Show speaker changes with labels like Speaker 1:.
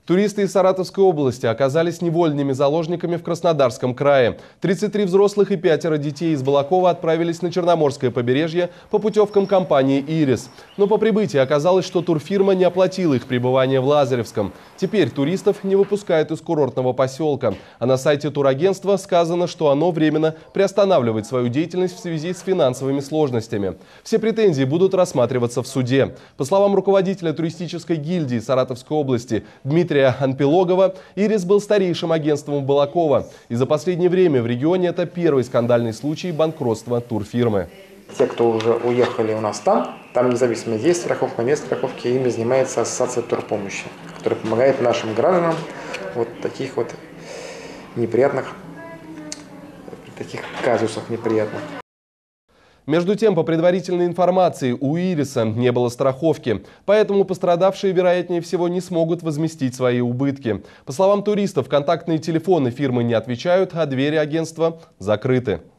Speaker 1: Туристы из Саратовской области оказались невольными заложниками в Краснодарском крае. 33 взрослых и 5 детей из Балакова отправились на Черноморское побережье по путевкам компании «Ирис». Но по прибытии оказалось, что турфирма не оплатила их пребывание в Лазаревском. Теперь туристов не выпускают из курортного поселка. А на сайте турагентства сказано, что оно временно приостанавливает свою деятельность в связи с финансовыми сложностями. Все претензии будут рассматриваться в суде. По словам руководителя туристической гильдии Саратовской области Дмитрия Анпилогова, «Ирис» был старейшим агентством Балакова. И за последнее время в регионе это первый скандальный случай банкротства турфирмы.
Speaker 2: Те, кто уже уехали у нас там независимо, есть страховка, нет страховки, ими занимается ассоциация турпомощи, которая помогает нашим гражданам вот таких вот неприятных, таких казусах неприятных.
Speaker 1: Между тем, по предварительной информации, у «Ириса» не было страховки, поэтому пострадавшие, вероятнее всего, не смогут возместить свои убытки. По словам туристов, контактные телефоны фирмы не отвечают, а двери агентства закрыты.